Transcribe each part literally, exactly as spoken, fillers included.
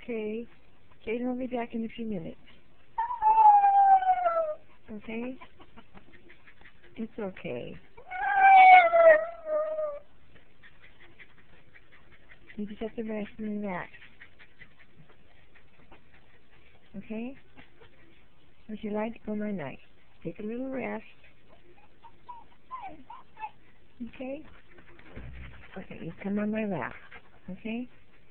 okay. Caden will be back in a few minutes. Okay? It's okay. You just have to rest and relax. Okay? Would you like to go night night? Take a little rest. Okay? Okay, you come on my lap. Okay?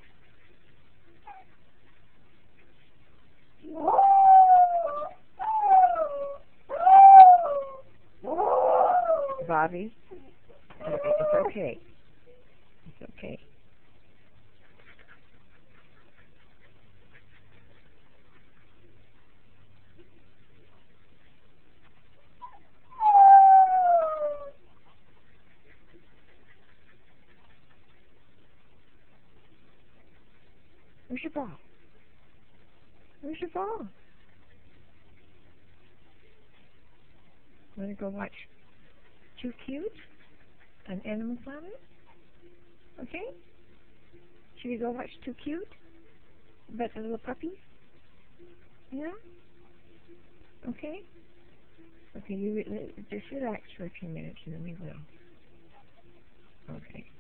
Bobby? Okay, it's okay. It's okay. Where's your ball? Where's your ball? Want to go watch Too Cute on Animal Planet? Okay? Should we go watch Too Cute about the little puppies? Yeah? Okay? Okay, you re just relax for a few minutes and then we will. Okay.